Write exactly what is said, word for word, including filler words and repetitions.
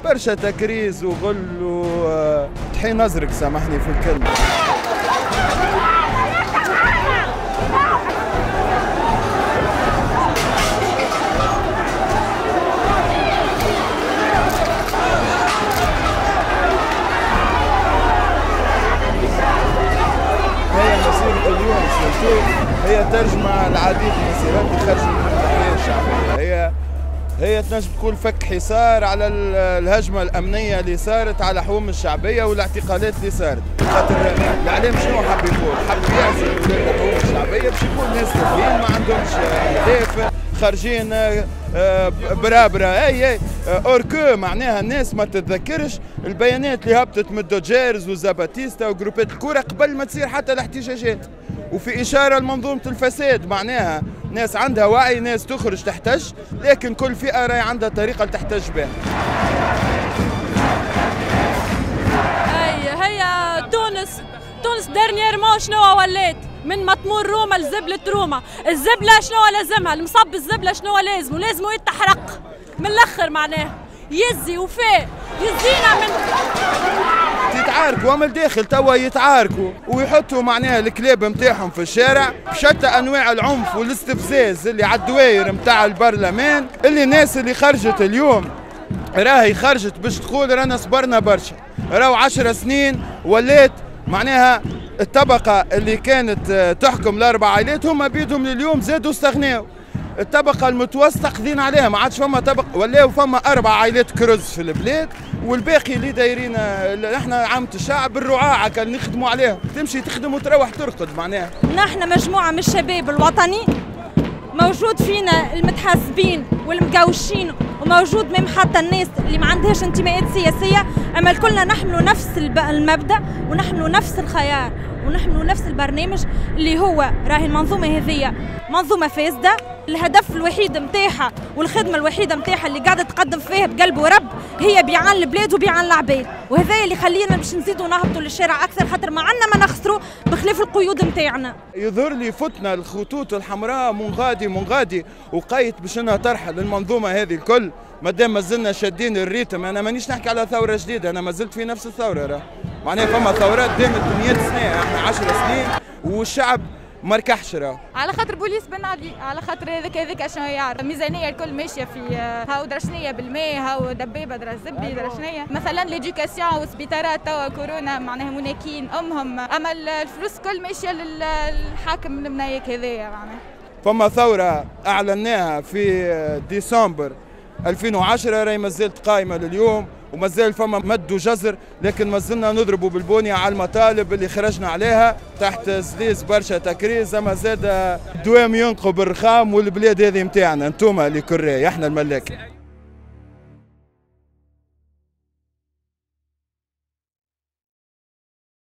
برشا تكريز وغل وطحين ازرق، سامحني في الكلمه. هي مسيرة اليوم هي ترجمة العديد من المسيرات اللي خرجت من التحرير الشعبية. هي هي تنجم تكون فك حصار على الهجمة الأمنية اللي صارت على حوم الشعبية والاعتقالات اللي صارت. خاطر الإعلام شنو حب يقول؟ حب يعزل ولاد الحوم الشعبية باش يكون ناس تافهين ما عندهمش أهداف، خارجين برابرة. اي اي اوركو معناها الناس ما تتذكرش البيانات اللي هبطت من الدوجيرز وزاباتيستا وجروبات الكورة قبل ما تصير حتى الاحتجاجات، وفي إشارة لمنظومة الفساد. معناها ناس عندها وعي، ناس تخرج تحتج، لكن كل فئة راهي عندها طريقة تحتج بها. هي هي تونس تونس ديرنييرمون شنو ولات؟ من مطمور روما لزبلة روما، الزبلة شنو لازمها؟ المصب الزبلة شنو لازمه؟ لازمه يتحرق من الآخر، معناه يزي وفاء يزينا من يتعاركوا من الداخل توا يتعاركوا ويحطوا معناها الكلاب نتاعهم في الشارع بشتى انواع العنف والاستفزاز اللي على الدوائر نتاع البرلمان. اللي الناس اللي خرجت اليوم راهي خرجت باش تقول رانا صبرنا برشا، راهو عشر سنين ولات معناها الطبقة اللي كانت تحكم الأربع عائلات هم بيدهم لليوم زادوا استغناوا. الطبقة المتوسطة قضينا عليها، ما عادش فما طبقة، ولاو فما أربع عائلات كرز في البلاد، والباقي اللي دايرين احنا عامة الشعب الرعاعة كان نخدموا عليهم، تمشي تخدم وتروح ترقد. معناها نحن مجموعة من الشباب الوطني موجود فينا المتحاسبين والمقاوشين، وموجود مم حتى الناس اللي ما عندهاش انتماءات سياسية، أما كلنا نحملوا نفس المبدأ ونحملوا نفس الخيار ونحملوا نفس البرنامج اللي هو راهي المنظومة هذه منظومة فاسدة. الهدف الوحيد نتاعها والخدمة الوحيدة نتاعها اللي قاعدة تقدم فيها بقلب ورب هي بيعان البلاد وبيعان العباد، وهذا اللي خلينا باش نزيدوا نهبطوا للشارع أكثر، خاطر ما عندنا ما نخسروا بخلاف القيود نتاعنا. يظهر لي فتنا الخطوط الحمراء منغادي منغادي وقايت باش انها ترحل المنظومة هذه الكل مادام ما زلنا شادين الريتم. أنا مانيش نحكي على ثورة جديدة، أنا ما زلت في نفس الثورة. راه معناها فما ثورات دامت مئة سنة، احنا عشر سنين والشعب ما ركحش. راه على خاطر بوليس بن علي، على خاطر هذاك هذاك شنو يعرف الميزانيه الكل ماشيه في هاو درشنيه بالماء، هاو دبابه درا زبي درشنيه مثلا ليديوكاسيون وسبيطارات توا كورونا معناها مناكين امهم، اما الفلوس الكل ماشيه للحاكم المنايك هذايا. معناها فما ثوره اعلناها في ديسمبر ألفين وعشرة راهي مازالت قائمه لليوم، ومازال فما مد وجزر، لكن مازلنا نضربوا بالبنيه على المطالب اللي خرجنا عليها تحت زليز برشا تكريز. اما زاد الدوام ينقوا بالرخام، والبلاد هذه نتاعنا انتوما اللي كراي، احنا الملاك.